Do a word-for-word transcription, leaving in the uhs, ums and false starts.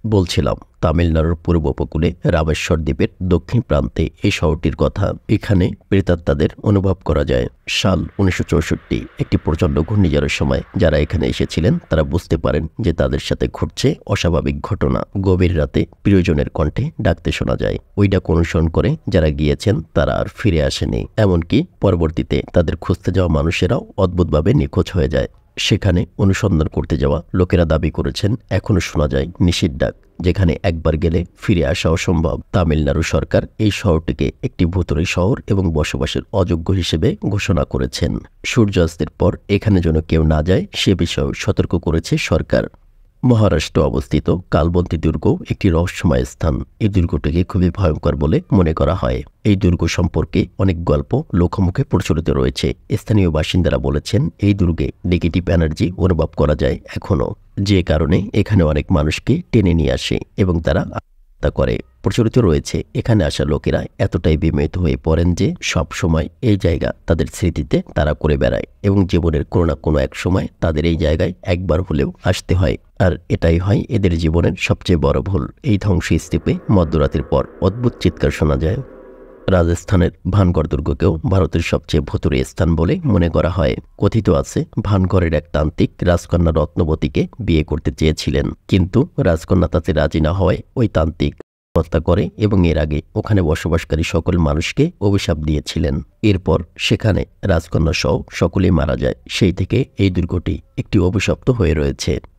বলছিলাম তামিলনাড়ুর পূর্ব উপকূলে রামেশ্বর দ্বীপের দক্ষিণ প্রান্তে এই শহরটির কথা। এখানে প্রেতাত্মাদের অনুভব করা যায়। সাল উনিশশো চৌষট্টি একটি প্রচণ্ড ঘূর্ণিঝড়ের সময় যারা এখানে এসেছিলেন তারা বুঝতে পারেন যে তাদের সাথে ঘটছে অস্বাভাবিক ঘটনা। গভীর রাতে প্রিয়জনের কণ্ঠে ডাকতে শোনা যায়। ওই ডাক অনুসরণ করে যারা গিয়েছেন তারা আর ফিরে আসেনি। এমনকি পরবর্তীতে তাদের খুঁজতে যাওয়া মানুষেরাও অদ্ভুতভাবে নিখোঁজ হয়ে যায়। সেখানে অনুসন্ধান করতে যাওয়া লোকেরা দাবি করেছেন এখনও শোনা যায় নিশির ডাক, যেখানে একবার গেলে ফিরে আসা অসম্ভব। তামিলনাড়ু সরকার এই শহরটিকে একটি ভুতুড়ে শহর এবং বসবাসের অযোগ্য হিসেবে ঘোষণা করেছেন। সূর্যাস্তের পর এখানে যেন কেউ না যায় সে বিষয়েও সতর্ক করেছে সরকার। মহারাষ্ট্র অবস্থিত কালবন্তী দুর্গ একটি রহস্যময় স্থান। এই দুর্গটিকে খুবই ভয়ঙ্কর বলে মনে করা হয়। এই দুর্গ সম্পর্কে অনেক গল্প লোকমুখে প্রচলিত রয়েছে। স্থানীয় বাসিন্দারা বলেছেন এই দুর্গে নেগেটিভ এনার্জি অনুভব করা যায় এখনও, যে কারণে এখানে অনেক মানুষকে টেনে নিয়ে আসে এবং তারা আত্মহত্যা করে। প্রচলিত রয়েছে এখানে আসা লোকেরা এতটাই বিমোহিত হয়ে পড়েন যে সব সময় এই জায়গা তাদের স্মৃতিতে তারা করে বেড়ায় এবং জীবনের কোনো না কোনো এক সময় তাদের এই জায়গায় একবার হলেও আসতে হয়। আর এটাই হয় এদের জীবনের সবচেয়ে বড় ভুল। এই ধ্বংসস্তূপে মধ্যরাতের পর অদ্ভুত চিৎকার শোনা যায়। রাজস্থানের ভানগড় দুর্গকেও ভারতের সবচেয়ে ভুতুড়ে স্থান বলে মনে করা হয়। কথিত আছে ভানগড়ের এক তান্ত্রিক রাজকন্যা রত্নবতীকে বিয়ে করতে চেয়েছিলেন, কিন্তু রাজকন্যা তাতে রাজি না হওয়ায় ওই তান্ত্রিক হত্যা করে এবং এর আগে ওখানে বসবাসকারী সকল মানুষকে অভিশাপ দিয়েছিলেন। এরপর সেখানে রাজকন্যা সহ সকলেই মারা যায়। সেই থেকে এই দুর্গটি একটি অভিশপ্ত হয়ে রয়েছে।